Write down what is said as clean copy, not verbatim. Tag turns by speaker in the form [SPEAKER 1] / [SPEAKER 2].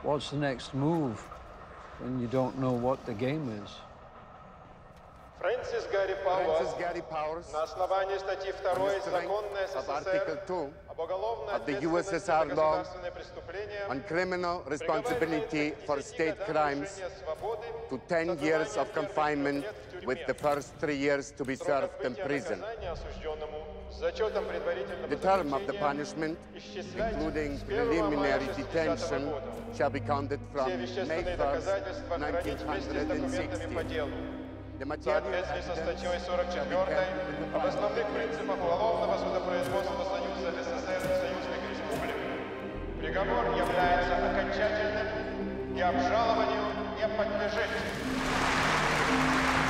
[SPEAKER 1] what's the next move when you don't know what the game is.
[SPEAKER 2] Francis Gary Powers,
[SPEAKER 3] на основании статьи 2 Закона СССР об уголовной ответственности за государственные преступления
[SPEAKER 2] on criminal responsibility for state crimes to 10 years of confinement with the first 3 years to be served in prison. The term of the punishment, including preliminary detention, shall be counted from May 1st, 1960.
[SPEAKER 3] В соответствии со статьей 44 об основных принципах уголовного судопроизводства Союза СССР и союзных республик. Приговор является окончательным и обжалованию не подлежит.